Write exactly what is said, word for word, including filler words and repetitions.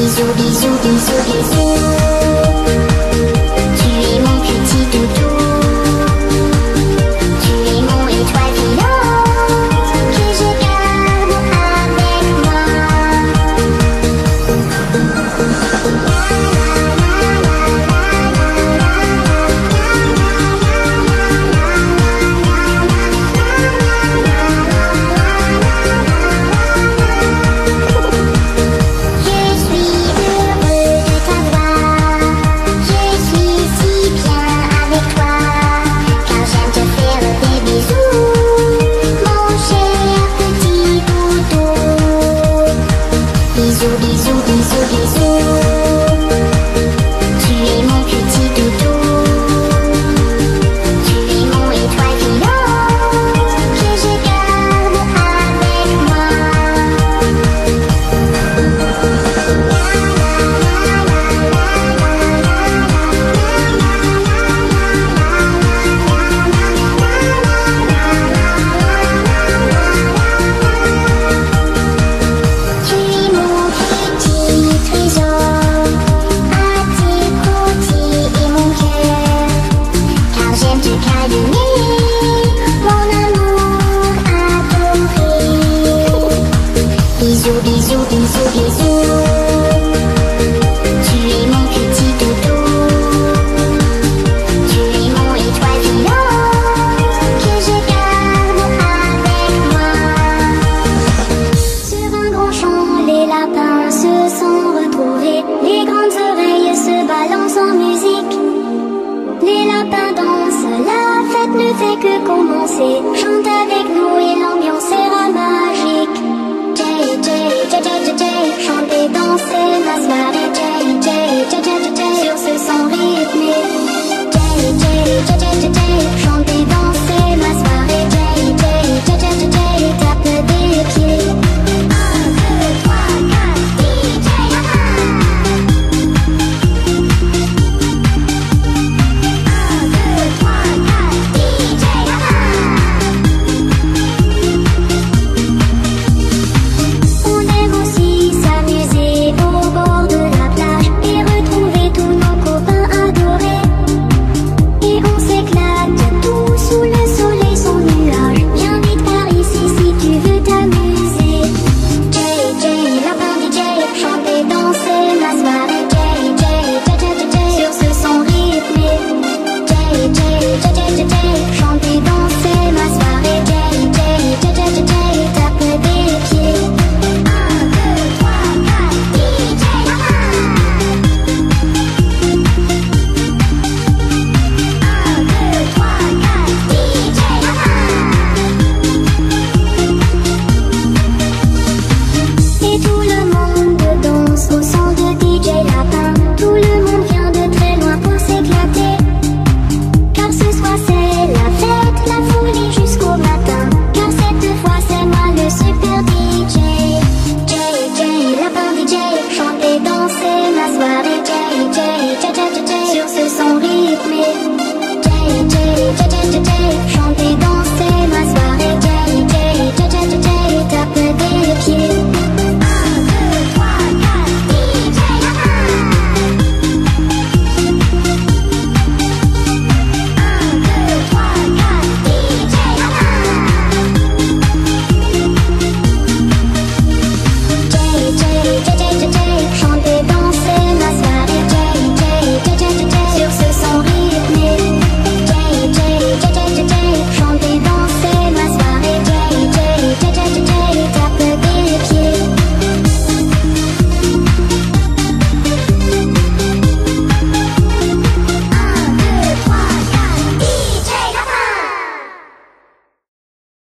Bisous, bisous, bisous, bisous. Tu es mon petit doudou. Tu es mon étoile filante que je garde avec moi. Bisous, bisous, bisous, bisous. Tu es mon petit doudou. Tu es mon étoile filante que je garde avec moi. Tu es mon petit trésor, à tes côtés et mon cœur, car j'aime te câliner, mon amour adoré. Bisous, bisous, bisous, bisous. Tu es mon petit doudou. Tu es mon étoile filante que je garde avec moi. Sur un grand champ, les lapins se sont retrouvés. Les grandes oreilles se balancent en musique. Les lapins dansent, la fête ne fait que commencer. Chante